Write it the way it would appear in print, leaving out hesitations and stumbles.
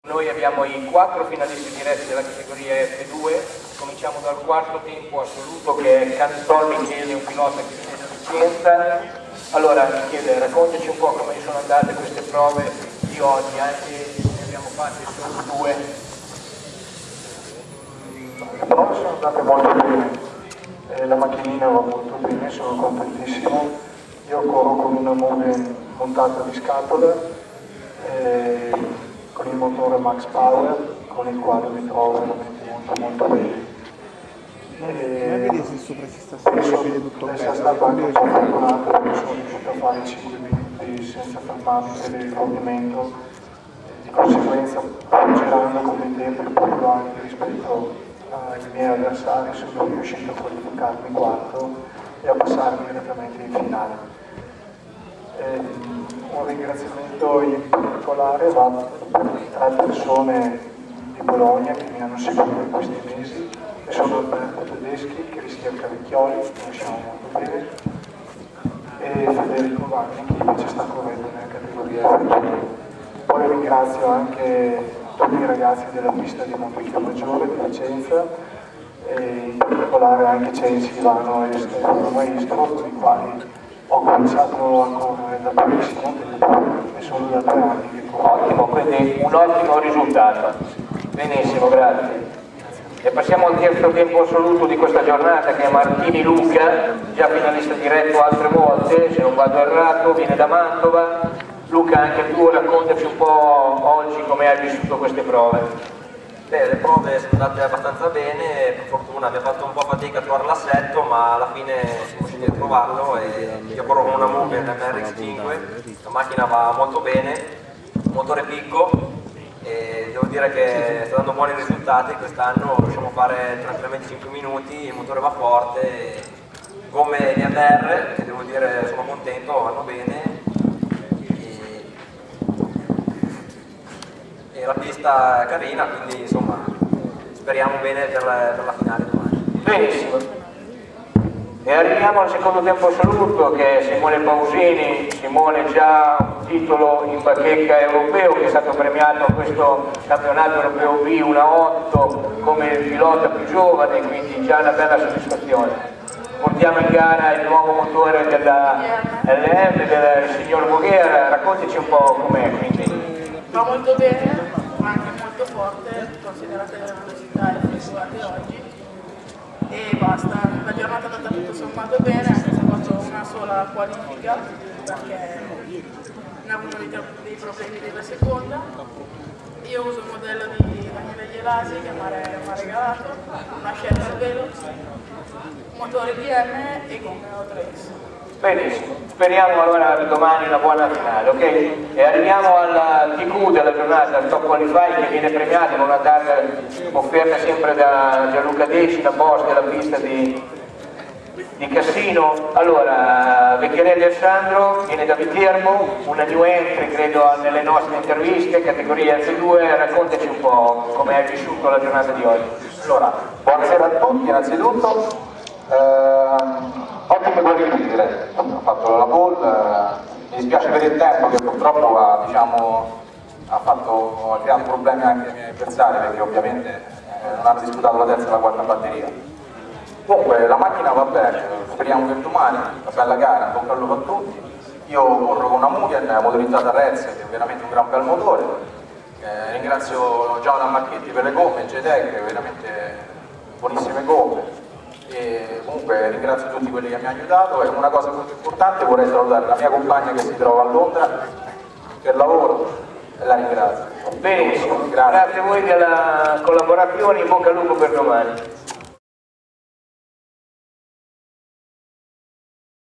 Noi abbiamo i 4 finalisti diretti della categoria F2, cominciamo dal quarto tempo assoluto che è Canton Michele, un pilota che viene da Vicenza. Allora Michele, raccontaci un po' come sono andate queste prove di oggi, anche se ne abbiamo fatte solo 2. Le prove sono andate molto bene, la macchinina va molto bene, sono contentissimo. Io corro con una Mugen montata di scatola, con il motore Max Power, con il quale mi trovo veramente molto bene. Sono stato anche un po' fortunato perché sono riuscito a fare 5 minuti senza fermarmi per il rovimento, di conseguenza girando con dei tempi un po' più alti rispetto ai miei avversari sono riuscito a qualificarmi quarto e a passarmi direttamente in finale. Un ringraziamento in particolare va per le 3 persone di Bologna che mi hanno seguito in questi mesi, che sono Alberto Tedeschi, Cristian Cavicchioli, che conosciamo molto bene, e Federico Vanni, che invece sta correndo nella categoria F2. Poi ringrazio anche tutti i ragazzi della pista di Montecchiomaggiore di Vicenza, e in particolare anche Censi, Ivano e Stefano Maestro, con i quali ho cominciato a correre da pochissimo tempo e sono da 3 anni che corro. Ottimo, quindi un ottimo risultato. Benissimo, grazie. E passiamo al terzo tempo assoluto di questa giornata che è Martini Luca, già finalista diretto altre volte, se non vado errato, viene da Mantova. Luca, anche tu raccontaci un po' oggi come hai vissuto queste prove. Beh, le prove sono andate abbastanza bene, per fortuna abbiamo fatto un po' fatica a trovare l'assetto, ma alla fine siamo riusciti a trovarlo e io corro con una Mugen MRX5, la macchina va molto bene, motore picco e devo dire che sta dando buoni risultati quest'anno, riusciamo a fare tranquillamente 5 minuti, il motore va forte, gomme NMR, che devo dire sono contento, vanno bene. E la pista è carina, quindi insomma speriamo bene per la finale domani. Benissimo. E arriviamo al secondo tempo assoluto che è Simone Pausini. Simone già un titolo in bacheca europeo che è stato premiato a questo campionato europeo B1-8 come il pilota più giovane, quindi già una bella soddisfazione. Portiamo in gara il nuovo motore della LM del signor Voghera, raccontaci un po' com'è quindi. Va molto bene, ma anche molto forte, considerate le velocità effettuate oggi. E basta, la giornata è andata tutto sommato bene, anche se ho fatto una sola qualifica, perché ne ho avuto dei problemi della seconda. Io uso il modello di Daniele Gelasi che mi ha regalato, una Shelter Velox, motore DM e gomme O3S. Benissimo, speriamo allora domani una buona finale, ok? E arriviamo al TQ della giornata, il Top Qualify che viene premiato con una targa offerta sempre da Gianluca Desci, la boss della pista di Cassino. Allora, Vecchiarelli Alessandro viene da Viterbo, una new entry credo nelle nostre interviste, categoria F2, raccontaci un po' come hai vissuto la giornata di oggi. Allora, buonasera a tutti innanzitutto. Ottime qualifiche direi, ho fatto la pole, mi dispiace per il tempo che purtroppo ha creato problemi anche ai miei avversari perché ovviamente non hanno disputato la terza e la quarta batteria. Comunque la macchina va bene, speriamo che domani, una bella gara, bocca al lupo a tutti. Io corro con una Mugen motorizzata Rez che è veramente un gran bel motore, ringrazio Giovanni Marchetti per le gomme, JTEC, veramente buonissime gomme. E comunque ringrazio tutti quelli che mi hanno aiutato e una cosa molto importante, vorrei salutare la mia compagna che si trova a Londra per lavoro e la ringrazio. Benissimo, grazie a voi della collaborazione, in bocca al lupo per domani.